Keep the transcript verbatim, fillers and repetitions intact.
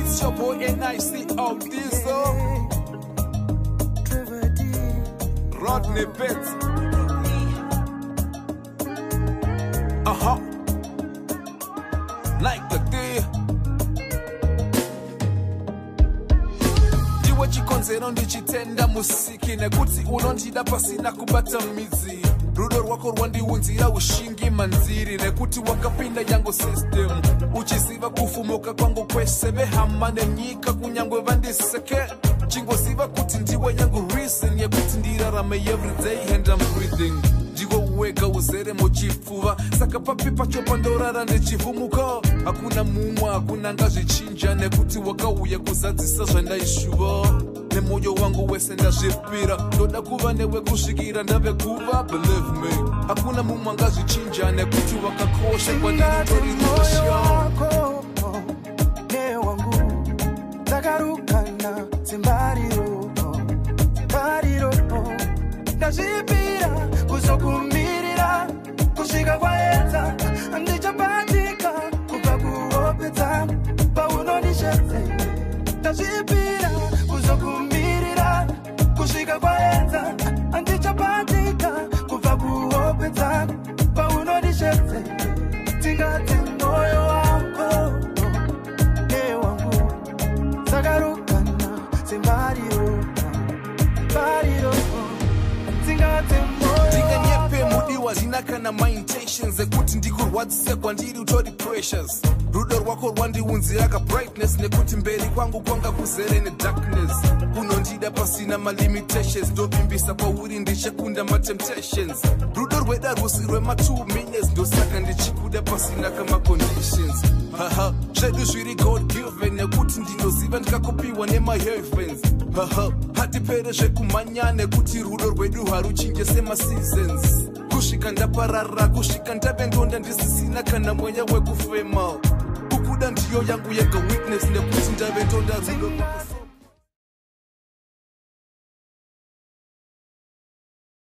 It's your boy N I C O Diesel, Rodney Pitt. Uh-huh. Like the day. Ndiwe chikonzero ndichitenda musiki nekuti unondida pasina kubata midzi. Rudo rwako rwandiunzira ushingi manziri nekuti wakapinda yango system. Uchiziva kufumuka kwangu kwese behama nenyika kunyangwe vandiseke. Chingoziva kuti ndiwe yangu reason yekuti ndirarame everyday and I'm breathing. Ndigo uwega uzere mochipfuva saka papi pacho pandorara ndechivumuka. Hakuna mumwa hakuna ngazvichinja nekuti wakauya kuzadzisa zvandaishuva. Nemoyo wangu wese ndazvipira ndoda kuva newe kusvikira ndave kuva. Believe me hakuna mumwe angazvichinja nekuti wakakosha kwandiri ndori wako ne wangu takarukana simbariro simbariro ndazvipira kuzokumirira kusvika kwaedza ndichapandika kubva kuopedza paunondishetse ndazvipira kuzokumirira kusvika kwaedza ndichapandika kubva kuopedza paunondishetse tingati moyo wako ne wangu sakarukana simbariro simbariro tingati ndinganyepe mudiwa zvina kana my intentions ekuti ndikurwadzise kwandiri utori precious. Rudo rwako rwandiunzira ka brightness nekuti mberi kwangu kwanga kuzere ne darkness. Unondida pasina ma limitations ndovimbisa kwauri ndichakunda ma temptations. Rudo rweda rusi rwema two minutes ndosaka ndichikuda pasina kama conditions. Haha zvedu zviri God given nekuti ndinoziva ndikakopiwa nema heavens. Haha hatipere zvekumanya nekuti rudo rwedu haruchinje sema seasons. Kusvika ndaparara kusvika ndave ndonda ndisisina kana mweya wekufema. Kukuda ndiyo yangu yega witness nekuti ndave ndonda rudo.